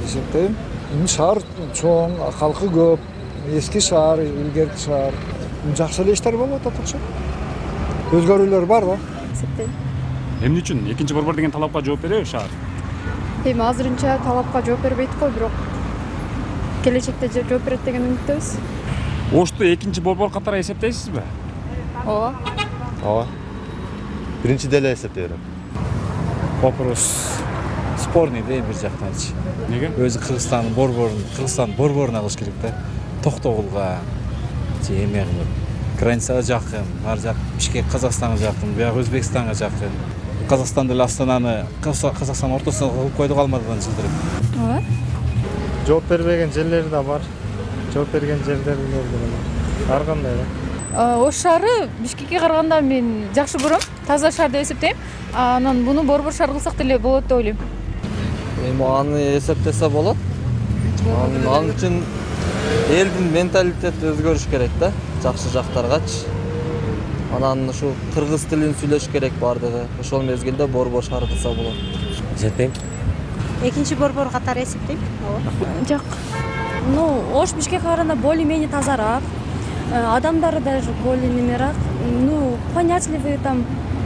эсептейм. Шаар чоң, халкы көп, эски шаар, илгерки шаар. Жакшы эле иштер болуп атат окшойт. Өзгөрүүлөр бар да. Эсептейм. Эмне үчүн экинчи борбор деген талапка жооп береби шаар? Эми азырынча талапка жооп бербейт го, бирок келечекте жооп берет деген үмүттөбүз. Ошту экинчи борбор катары эсептейсизби? Ооба. Ооба. Биринчи деле эсептей берем. Вопрос спорный да бир жактанчы. Неге? Өзү Кыргызстан борборуна кылыш керек да. Токтогулга же эме кылып. Границага жакын, ар жак Бишкек Казакстанга жакын, бияк Өзбекстанга жакын. Казакстан деле Астананы Казакстан ортосуна кылып койду калмадан жылдырып. Ооба. Жооп бербеген жерлери да бар. Жооп берген жерлери бар. Ар кандай да. Ош шаары Бишкекке караганда мен жакшы көрөм. Таза шаар деп эсептейм. Анан буну борбор шаар кылсак деле болот деп ойлойм. Эми аны эсептесе болот. Ал үчүн элдин менталитети өзгөрүш керек да, жакшы жактаргачы. Анан ушу кыргыз тилин сүйлөш керек бардыгы. Ошол мезгилде борбор шаар кылса болот. Эсептейм. Экинчи борбор катары эсептейм. Жок. Ош Бишкекке караганда более-менее тазараак. Адамдары даже более немерак. Понятливый там